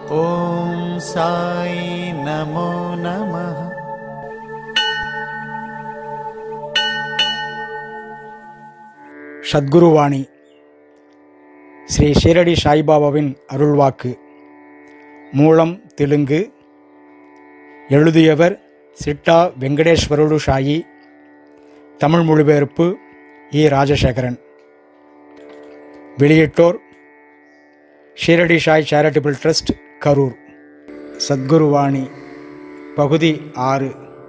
ஓம் சாய் நமோ நமः. சத்குருவாணி ஸ்ரீ ஷீரடி சாய்பாபாவின் அருள்வாக்கு. மூலம் தெலுங்கு. எழுதியவர் சிட்டா வெங்கடேஸ்வரடு சாயி. தமிழ் மொழிபெயர்ப்பு இ. ராஜசேகரன். வெளியிட்டோர் ஷீரடி சாய் சேரிட்டபிள் ட்ரஸ்ட், கரூர். சத்குருவாணி பகுதி 6.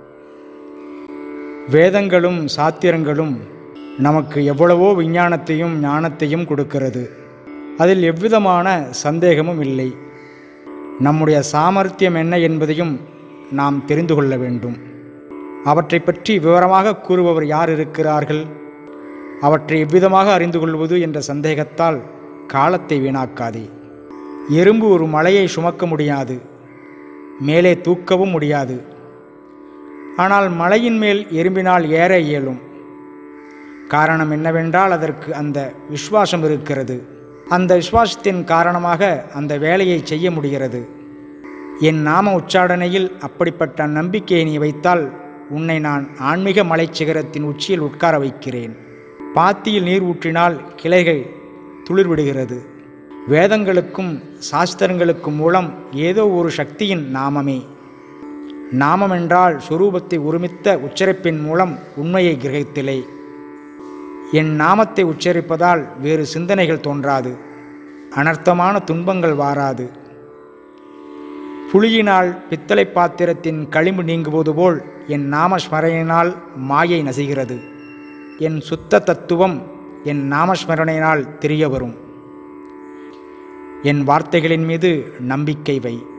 வேதங்களும் சாத்திரங்களும் நமக்கு எவ்வளவோ விஞ்ஞானத்தையும் ஞானத்தையும் கொடுக்கிறது. அதில் எவ்விதமான சந்தேகமும் இல்லை. நம்முடைய சாமர்த்தியம் என்ன என்பதையும் நாம் தெரிந்து கொள்ள வேண்டும். அவற்றை பற்றி விவரமாக கூறுபவர் யார் இருக்கிறார்கள்? அவற்றை எவ்விதமாக அறிந்து கொள்வது என்ற சந்தேகத்தால் காலத்தை வீணாக்காதே. எறும்பு ஒரு மலையை சுமக்க முடியாது, மேலே தூக்கவும் முடியாது. ஆனால் மலையின் மேல் எறும்பினால் ஏற இயலும். காரணம் என்னவென்றால் அதற்கு அந்த விசுவாசம் இருக்கிறது. அந்த விசுவாசத்தின் காரணமாக அந்த வேலையை செய்ய முடிகிறது. என் நாம உச்சாடனையில் அப்படிப்பட்ட நம்பிக்கையை நீ வைத்தால் உன்னை நான் ஆன்மீக மலைச்சிகரத்தின் உச்சியில் உட்கார வைக்கிறேன். பாத்தியில் நீர் ஊற்றினால் கிளைகள் துளிர்விடுகிறது. வேதங்களுக்கும் சாஸ்திரங்களுக்கும் மூலம் ஏதோ ஒரு சக்தியின் நாமமே. நாமம் என்றால் சுரூபத்தை ஒருமித்த உச்சரிப்பின் மூலம் உண்மையை கிரகித்திலே. என் நாமத்தை உச்சரிப்பதால் வேறு சிந்தனைகள் தோன்றாது, அனர்த்தமான துன்பங்கள் வாராது. புலியினால் பித்தளை பாத்திரத்தின் களிம்பு நீங்குவது போல் என் நாமஸ்மரணையினால் மாயை நசிகிறது. என் சுத்த தத்துவம் என் நாமஸ்மரணையினால் தெரிய வரும். என் வார்த்தைகளின் மீது நம்பிக்கை வை.